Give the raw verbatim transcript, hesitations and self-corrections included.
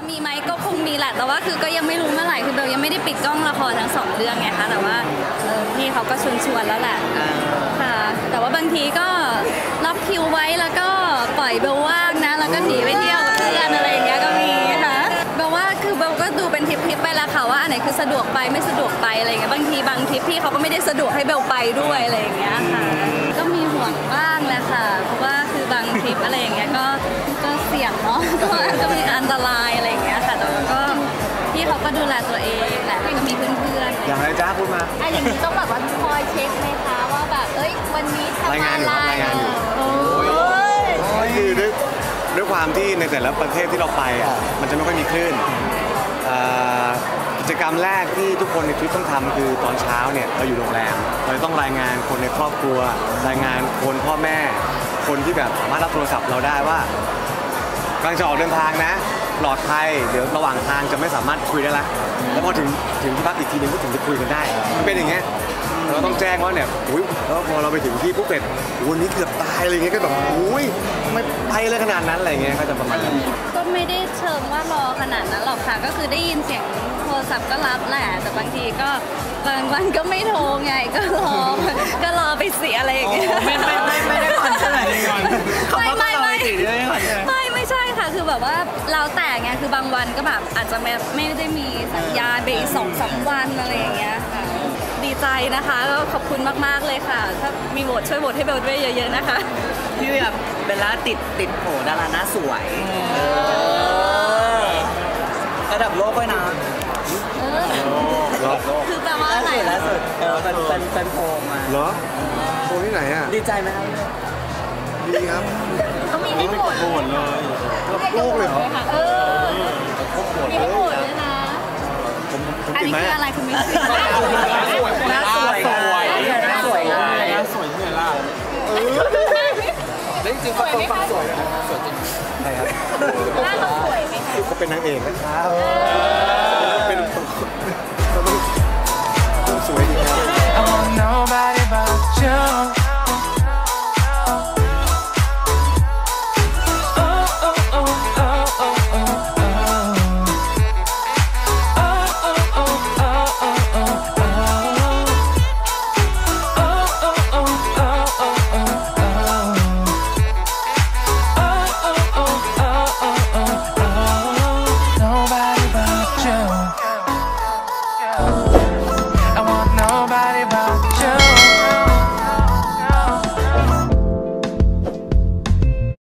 มีไหมก็คงมีแหละแต่ว่าคือก็ยังไม่รู้เมื่อไหร่คือเบลยังไม่ได้ปิดกล้องละครทั้งสองเรื่องไงคะแต่ว่าพี่เขาก็ชวนชวนแล้วแหละค่ะแต่ว่าบางทีก็รับคิวไว้แล้วก็ปล่อยเบลว่างนะแล้วก็หนีไปเที่ยวกับเพื่อนอะไรอย่างเงี้ยก็มีค่ะเบลว่าคือเบลก็ดูเป็นทริปๆไปแล้วค่ะว่าอันไหนคือสะดวกไปไม่สะดวกไปอะไรอย่างเงี้ยบางทีบางทริปพี่เขาก็ไม่ได้สะดวกให้เบลไปด้วยอะไรอย่างเงี้ยค่ะก็มีห่วงบ้างแหละค่ะเพราะว่าคือบางทริปอะไรอย่างเงี้ยก็ก็เสี่ยงเนาะก็ก็มีอันตรายอะไรอย่างเงี้ยค่ะแต่ว่าก็พี่เขาก็ดูแลตัวเองแหละก็มีเพื่อนๆอย่างไรจ้าพูดมาไอ้อย่างนี้ต้องแบบว่าคอยเช็คไหมคะว่าแบบเอ้ยวันนี้ทำอะไรรายงานอยู่รายงานอยู่โอ้ยคือด้วยด้วยความที่ในแต่ละประเทศที่เราไปอ่ะมันจะไม่ค่อยมีคลื่นกิจกรรมแรกที่ทุกคนในทริปต้องทำคือตอนเช้าเนี่ยเราอยู่โรงแรมเราจะต้องรายงานคนในครอบครัวรายงานคนพ่อแม่คนที่แบบสามารถรับโทรศัพท์เราได้ว่ากำลังจะออกเดินทางนะปลอดภัยเดี๋ยวระหว่างทางจะไม่สามารถคุยได้ละแล้วพอถึงถึงที่พักอีกทีนึงก็ถึงจะคุยกันได้เป็นอย่างเงี้ยเราต้องแจ้งว่าเนี่ยอุ้ยแล้วพอเราไปถึงที่ปุ๊บเป็ดวันนี้เกือบตายอะไรเงี้ยก็แบบอุ้ยไม่ไปเลยขนาดนั้นอะไรเงี้ยก็จะประมาณนั้นก็ไม่ได้เชิงว่ารอขนาดนั้นหรอกค่ะก็คือได้ยินเสียงโทรศัพท์ก็รับแหละแต่บางทีก็บางวันก็ไม่โทรไงก็รอก็รอไปเสียอะไรอย่างเงี้ยไม่ไม่ไม่ไม่ได้ผ่อนเท่าไหร่ก่อนไม่ไม่ไม่ไม่ไม่ใช่ค่ะคือแบบว่าเราแต่ไงคือบางวันก็แบบอาจจะไม่ไม่ได้มีสัญญาณไปอีกสองสามวันอะไรอย่างเงี้ยค่ะดีใจนะคะก็ขอบคุณมากๆเลยค่ะถ้ามีโหวตช่วยโหวตให้เบลด้วยเยอะๆนะคะพี่แบบเบลล่าติดติดโผดาราหน้าสวยระดับโลกด้วยนะคือแปลว่าอะไรล่าสุดเออเป็นเป็นเป็นโพลมาเหรอโพลที่ไหนอ่ะดีใจไหมครับดีครับเขามีให้โหวตเลยโลกเลยเหรอเออมีให้โหวตด้วยนะอันนี้คืออะไรคุณมิ้นหน้าสวยหน้าสวยหน้าสวยเนี่ยล่ะแล้วจริงๆเขาเป็นความสวยสวยจริงใช่ครับหน้าเขาสวยไหมคะเขาเป็นนางเอกนะครับ